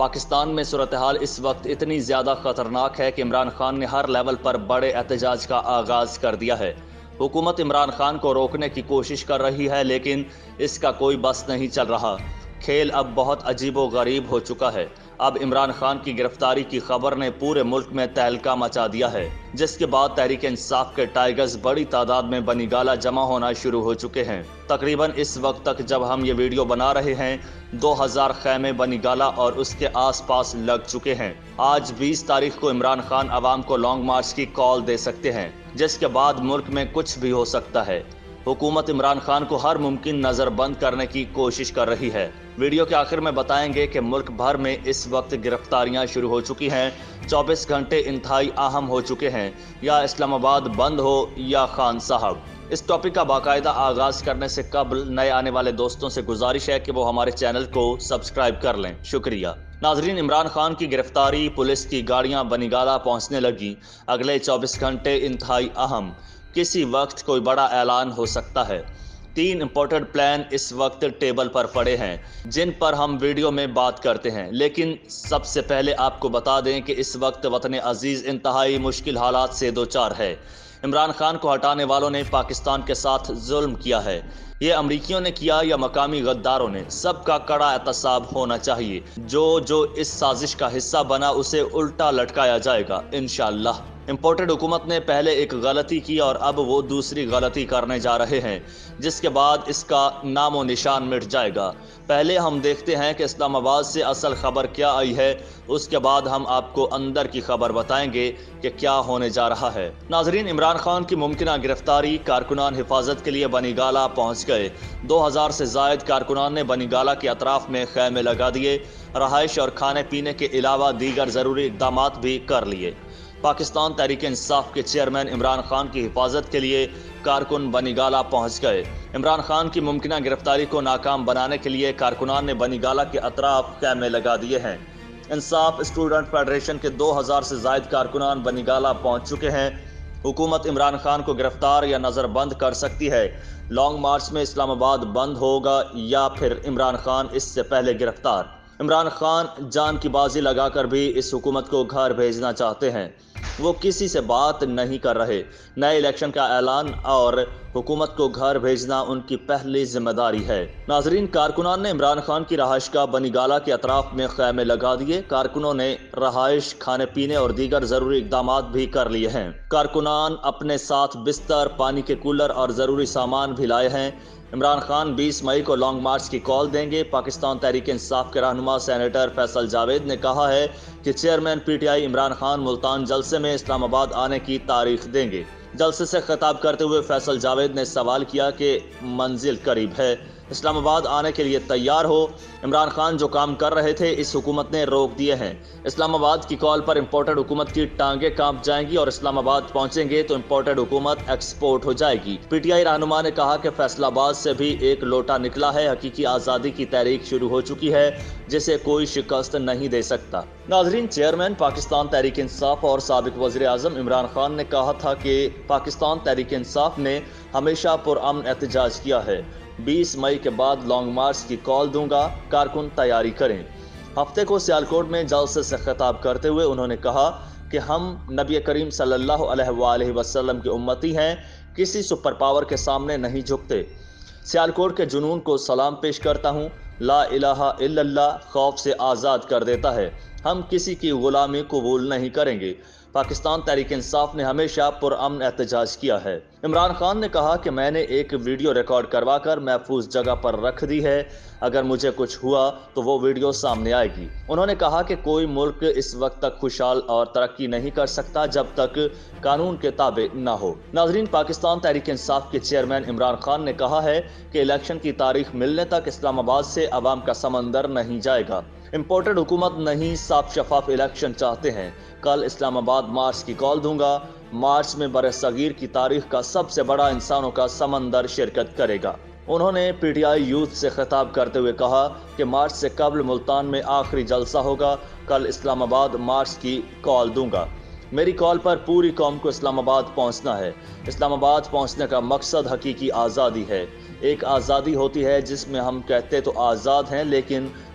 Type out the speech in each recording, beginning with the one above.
پاکستان میں صورتحال اس وقت اتنی زیادہ خطرناک ہے کہ عمران خان نے ہر لیول پر بڑے احتجاج کا آغاز کر دیا ہے۔ حکومت عمران خان کو روکنے کی کوشش کر رہی ہے لیکن اس کا کوئی بس نہیں چل رہا۔ کھیل اب بہت عجیب و غریب ہو چکا ہے۔ اب عمران خان کی گرفتاری کی خبر نے پورے ملک میں تہلکہ مچا دیا ہے، جس کے بعد تحریک انصاف کے ٹائیگرز بڑی تعداد میں بنی گالہ جمع ہونا شروع ہو چکے ہیں۔ تقریباً اس وقت تک جب ہم یہ ویڈیو بنا رہے ہیں 2000 خیمے بنی گالہ اور اس کے آس پاس لگ چکے ہیں۔ آج 20 تاریخ کو عمران خان عوام کو لانگ مارچ کی کال دے سکتے ہیں، جس کے بعد ملک میں کچھ بھی ہو سکتا ہے۔ حکومت عمران خان کو ہر ممکن نظر بند کرنے کی کوشش کر رہی ہے۔ ویڈیو کے آخر میں بتائیں گے کہ ملک بھر میں اس وقت گرفتاریاں شروع ہو چکی ہیں۔ 24 گھنٹے انتہائی اہم ہو چکے ہیں، یا اسلام آباد بند ہو یا خان صاحب۔ اس ٹاپک کا باقاعدہ آغاز کرنے سے قبل نئے آنے والے دوستوں سے گزارش ہے کہ وہ ہمارے چینل کو سبسکرائب کر لیں۔ شکریہ۔ ناظرین، عمران خان کی گرفتاری، پولیس کی گاڑیاں بنی گالہ پہنچنے لگی۔ اگلے 24 گھنٹے انتہائی اہم، کسی وقت کوئی بڑا اعلان ہو سکتا ہے۔ 3 امپورٹڈ پلان اس وقت ٹیبل پر پڑے ہیں جن پر ہم ویڈیو میں بات کرتے ہیں، لیکن سب سے پہلے آپ کو بتا دیں کہ اس وقت وطن عزیز انتہائی مشکل حالات سے دوچار ہے۔ عمران خان کو ہٹانے والوں نے پاکستان کے ساتھ ظلم کیا ہے۔ یہ امریکیوں نے کیا یا مقامی غداروں نے، سب کا کڑا احتساب ہونا چاہیے۔ جو اس سازش کا حصہ بنا اسے الٹا لٹکایا جائے گا انشاءاللہ۔ امپورٹڈ حکومت نے پہلے ایک غلطی کی اور اب وہ دوسری غلطی کرنے جا رہے ہیں، جس کے بعد اس کا نام و نشان مٹ جائے گا۔ پہلے ہم دیکھتے ہیں کہ اسلام آباد سے اصل خبر کیا آئی ہے، اس کے بعد ہم آپ کو اندر کی خبر بتائیں گے کہ کیا ہونے جا رہا ہے۔ ناظرین، عمران خان کی ممکنہ گرفتاری، کارکنان حفاظت کے لیے بنی گالہ پہنچ گئے۔ 2000 سے زائد کارکنان نے بنی گالہ کے اطراف میں خیمے لگا دیے، رہائش اور کھانے پینے کے علاوہ دیگر ضروری اقدامات بھی کر لیے۔ پاکستان تحریک انصاف کے چیئرمین عمران خان کی حفاظت کے لیے کارکن بنی گالہ پہنچ گئے۔ عمران خان کی ممکنہ گرفتاری کو ناکام بنانے کے لیے کارکنان نے بنی گالہ کے اطراف خیمے لگا دیے ہیں۔ انصاف اسٹوڈنٹ فیڈریشن کے 2000 سے زائد کارکنان بنی گالہ پہنچ چکے ہیں۔ حکومت عمران خان کو گرفتار یا نظر بند کر سکتی ہے۔ لانگ مارچ میں اسلام آباد بند ہوگا یا پھر عمران خان اس سے پہلے گرفتار۔ عمران خان جان کی بازی لگا کر بھی اس حکومت کو گھر بھیجنا چاہتے ہیں۔ وہ کسی سے بات نہیں کر رہے۔ نئے الیکشن کا اعلان اور حکومت کو گھر بھیجنا ان کی پہلی ذمہ داری ہے۔ ناظرین، کارکنان نے عمران خان کی رہائش گاہ بنی گالہ کے اطراف میں خیمے لگا دیے۔ کارکنوں نے رہائش، کھانے پینے اور دیگر ضروری اقدامات بھی کر لیے ہیں۔ کارکنان اپنے ساتھ بستر، پانی کے کولر اور ضروری سامان بھی لائے ہیں۔ عمران خان 20 مئی کو لانگ مارچ کی کال دیں گے۔ پاکستان تحریک انصاف کے رہنما سینیٹر فیصل جاوید نے کہا ہے کہ chairman P T I Imran Khan Multan جلسے میں اسلام آباد آنے کی تاریخ دیں گے۔ جلسے سے خطاب کرتے ہوئے فیصل جاوید نے سوال کیا کہ منزل قریب ہے، اسلام آباد آنے کے لیے تیار ہو۔ عمران خان جو کام کر رہے تھے اس حکومت نے روک دیے ہیں۔ اسلام آباد کی کال پر امپورٹڈ حکومت کی ٹانگیں کانپ جائیں گی اور اسلام آباد پہنچیں گے تو امپورٹڈ حکومت ایکسپورٹ ہو جائے گی۔ پی ٹی آئی رہنما نے کہا کہ فیصل آباد سے بھی ایک لوٹا نکلا ہے۔ حقیقی آزادی کی تحریک شروع ہو چکی ہے جسے کوئی شکست نہیں دے سکتا۔ ناظرین، چیئرمین پاکستان تحریک انصاف اور سابق وزیر اعظم عمران خان نے کہا تھا کہ پاکستان تحریک انصاف نے ہمیشہ پرامن احتجاج کیا ہے۔ 20 مئی کے بعد لانگ مارچ کی کال دوں گا، کارکن تیاری کریں۔ ہفتے کو سیالکوٹ میں جلسے سے خطاب کرتے ہوئے انہوں نے کہا کہ ہم نبی کریم صلی اللہ علیہ وآلہ وسلم کے امتی ہیں، کسی سپر پاور کے سامنے نہیں جھکتے۔ سیالکوٹ کے جنون کو سلام پیش کرتا ہوں۔ لا الہ الا اللہ خوف سے آزاد کر دیتا ہے۔ ہم کسی کی غلامی قبول نہیں کریں گے۔ پاکستان تحریک انصاف نے ہمیشہ پرامن احتجاج کیا ہے۔ عمران خان نے کہا کہ میں نے ایک ویڈیو ریکارڈ کروا کر محفوظ جگہ پر رکھ دی ہے، اگر مجھے کچھ ہوا تو وہ ویڈیو سامنے آئے گی۔ انہوں نے کہا کہ کوئی ملک اس وقت تک خوشحال اور ترقی نہیں کر سکتا جب تک قانون کے تابع نہ ہو۔ ناظرین، پاکستان تحریک انصاف کے چیئرمین عمران خان نے کہا ہے کہ الیکشن کی تاریخ ملنے تک اسلام آباد سے عوام کا سمندر نہیں جائے گا۔ امپورٹڈ حکومت نہیں، صاف شفاف الیکشن چاہتے ہیں۔ کل اسلام آباد مارچ کی کال دوں گا۔ مارچ میں برِ صغیر کی تاریخ کا سب سے بڑا انسانوں کا سمندر شرکت کرے گا۔ انہوں نے پی ٹی آئی یوتھ سے خطاب کرتے ہوئے کہا کہ مارچ سے قبل ملتان میں آخری جلسہ ہوگا۔ کل اسلام آباد مارچ کی کال دوں گا۔ میری کال پر پوری قوم کو اسلام آباد پہنچنا ہے۔ اسلام آباد پہنچنے کا مقصد حقیقی آزادی ہے۔ ایک آزادی ہوتی ہے جس میں ہم کہتے تو آزاد ہیں لیکن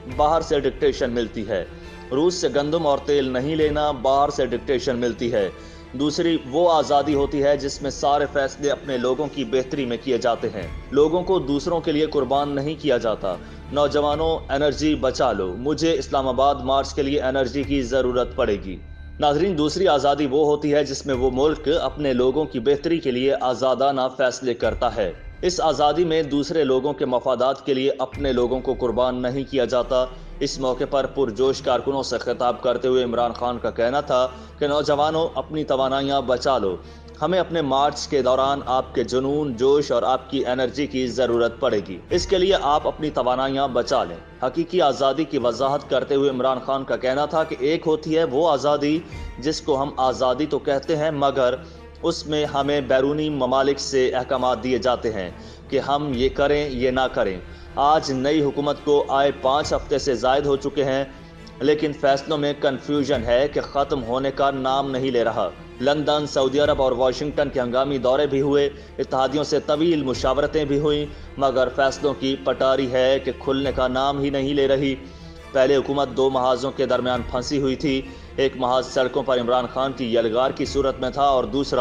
बाहर से डिक्टेशन मिलती है। रूस से गंदम और तेल नहीं लेना, बाहर से डिक्टेशन मिलती है। दूसरी वो आज़ादी होती है जिसमें सारे फैसले अपने लोगों की बेहतरी में किए जाते हैं, लोगों को दूसरों के लिए कुर्बान नहीं किया जाता। नौजवानों, एनर्जी बचा लो, मुझे इस्लामाबाद मार्च के लिए एनर्जी की ज़रूरत पड़ेगी। नाजरीन, दूसरी आज़ादी वो होती है जिसमें वो मुल्क अपने लोगों की बेहतरी के लिए आज़ादाना फैसले करता है। इस आज़ादी में दूसरे लोगों के मफादात के लिए अपने लोगों को कुर्बान नहीं किया जाता। इस मौके पर पुरजोश कारकुनों से खिताब करते हुए इमरान खान का कहना था कि नौजवानों, अपनी तवानाइयाँ बचा लो, हमें अपने मार्च के दौरान आपके जुनून, जोश और आपकी एनर्जी की ज़रूरत पड़ेगी। इसके लिए आप अपनी तवानाइयाँ बचा लें। हकीकी आज़ादी की वजाहत करते हुए इमरान खान का कहना था कि एक होती है वो आज़ादी जिसको हम आज़ादी तो कहते हैं, मगर उसमें हमें बैरूनी ममालिक से अहकामात दिए जाते हैं कि हम ये करें, ये ना करें। आज नई हुकूमत को आए 5 हफ्ते से ज़ायद हो चुके हैं, लेकिन फैसलों में कन्फ्यूजन है कि ख़त्म होने का नाम नहीं ले रहा। लंदन, सऊदी अरब और वाशिंगटन के हंगामी दौरे भी हुए, इत्तेहादियों से तवील मुशावरतें भी हुईं, मगर फैसलों की पटारी है कि खुलने का नाम ही नहीं ले रही। पहले हुकूमत 2 महाजों के दरमियान फंसी हुई थी। एक महाज सड़कों पर इमरान खान की यलगार की सूरत में था और दूसरा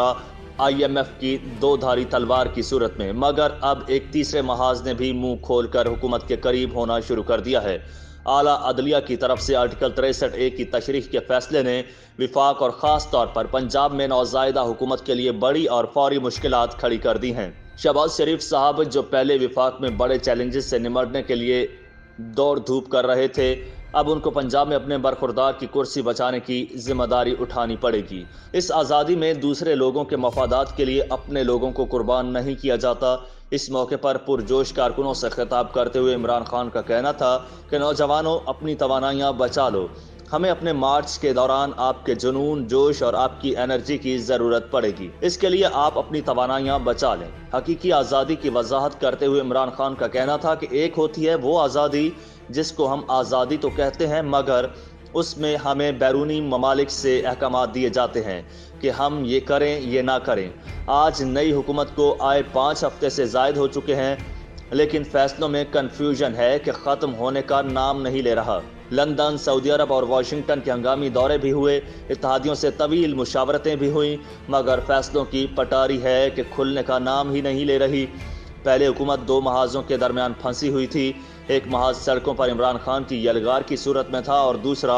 IMF की 2 धारी तलवार की सूरत में, मगर अब एक तीसरे महाज ने भी मुंह खोलकर हुकूमत के करीब होना शुरू कर दिया है। आला अदलिया की तरफ से आर्टिकल 63A की तशरीह के फैसले ने विफाक और ख़ास तौर पर पंजाब में नौज़ायदा हुकूमत के लिए बड़ी और फौरी मुश्किलात खड़ी कर दी हैं। शहबाज शरीफ साहब, जो पहले विफाक में बड़े चैलेंजेस से निमटने के लिए दौड़ धूप कर रहे थे, अब उनको पंजाब में अपने बरखुरदार की कुर्सी बचाने की जिम्मेदारी उठानी पड़ेगी। इस आज़ादी में दूसरे लोगों के मफादात के लिए अपने लोगों को कुर्बान नहीं किया जाता। इस मौके पर पुरजोश कारकुनों से खिताब करते हुए इमरान खान का कहना था कि नौजवानों, अपनी तवानाइयाँ बचा लो, हमें अपने मार्च के दौरान आपके जुनून, जोश और आपकी एनर्जी की ज़रूरत पड़ेगी। इसके लिए आप अपनी तवानाइयाँ बचा लें। हकीकी आज़ादी की वजाहत करते हुए इमरान खान का कहना था कि एक होती है वो आज़ादी जिसको हम आज़ादी तो कहते हैं, मगर उसमें हमें बैरूनी ममालिक से अहकामात दिए जाते हैं कि हम ये करें, ये ना करें। आज नई हुकूमत को आए 5 हफ्ते से ज़ायद हो चुके हैं, लेकिन फैसलों में कन्फ्यूजन है कि ख़त्म होने का नाम नहीं ले रहा। लंदन, सऊदी अरब और वाशिंगटन के हंगामी दौरे भी हुए, इत्तेहादियों से तवील मुशावरतें भी हुईं, मगर फैसलों की पटारी है कि खुलने का नाम ही नहीं ले रही। पहले हुकूमत 2 महाजों के दरमियान फंसी हुई थी। एक महाज सड़कों पर इमरान खान की यलगार की सूरत में था और दूसरा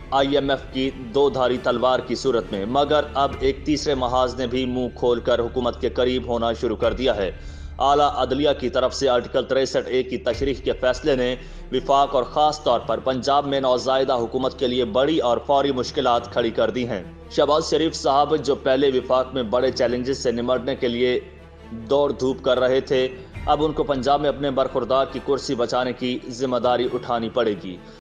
IMF की 2 धारी तलवार की सूरत में, मगर अब एक तीसरे महाज ने भी मुंह खोलकर हुकूमत के करीब होना शुरू कर दिया है। आला अदलिया की तरफ से आर्टिकल 63A की तशरीह के फैसले ने विफाक और ख़ास तौर पर पंजाब में नौज़ायदा हुकूमत के लिए बड़ी और फौरी मुश्किलात खड़ी कर दी हैं। शहबाज शरीफ साहब, जो पहले विफाक में बड़े चैलेंजेस से निमटने के लिए दौड़ धूप कर रहे थे, अब उनको पंजाब में अपने बरखुरदार की कुर्सी बचाने की जिम्मेदारी उठानी पड़ेगी।